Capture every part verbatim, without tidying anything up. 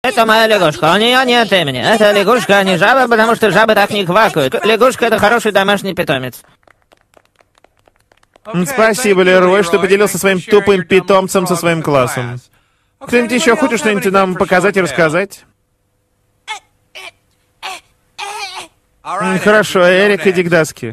Это моя лягушка, у нее нет имени. Это лягушка, а не жаба, потому что жабы так не квакают. Лягушка — это хороший домашний питомец. Спасибо, Лерой, что поделился своим тупым питомцем со своим классом. Кто-нибудь еще хочет что-нибудь нам показать и рассказать? Хорошо, Эрик, иди к доске.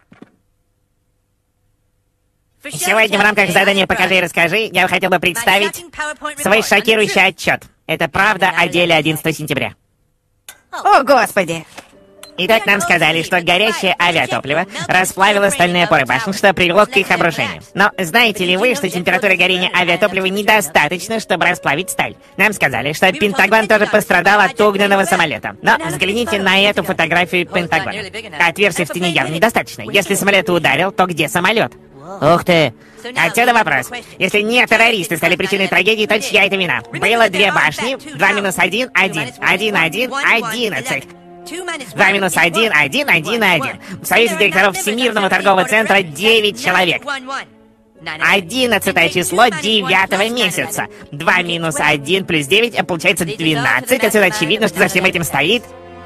Сегодня в рамках задания «Покажи и расскажи» я хотел бы представить свой шокирующий отчет. Это правда о деле одиннадцатого сентября. О, Господи! Итак, нам сказали, что горячее авиатопливо расплавило стальные опоры башен, что привело к их обрушению. Но знаете ли вы, что температура горения авиатоплива недостаточно, чтобы расплавить сталь? Нам сказали, что Пентагон тоже пострадал от угнанного самолета. Но взгляните на эту фотографию Пентагона. Отверстия в стене явно недостаточно. Если самолет ударил, то где самолет? Ух ты! Отсюда вопрос. Если не террористы стали причиной трагедии, то чья это вина? Было две башни, два минус один, один, один, один, одиннадцать. два минус один, один, один, один. В Союзе директоров Всемирного торгового центра девять человек. Одиннадцатое число девятого месяца. два минус один плюс девять, получается двенадцать. Отсюда очевидно, что за всем этим стоит...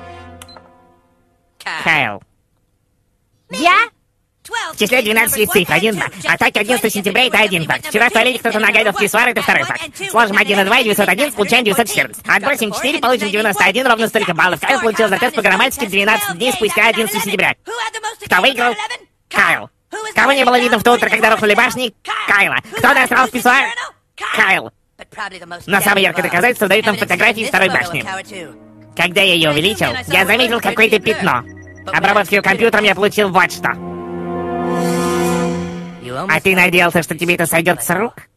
Кайл. Я? В числе двенадцати цифр, один, два. Атаки одиннадцатого сентября — это один факт. Вчера в туалете кто-то нагадил в писсуар — это второй факт. Сложим один и два, и девятьсот одиннадцать, получаем девятьсот четырнадцать. Отбросим четыре, получим девяносто один, ровно столько баллов. Кайл получил за тест по грамматике двенадцать дней спустя одиннадцатого сентября. Кто выиграл? Кайл. Кого не было видно в то утро, когда рухнули башни? Кайла. Кто насрал в писсуар? Кайл. Но самое яркое доказательство дают нам фотографии второй башни. Когда я ее увеличил, я заметил какое-то пятно. Обработав ее компьютером, я получил вот что. А ты надеялся, что тебе это сойдет с рук?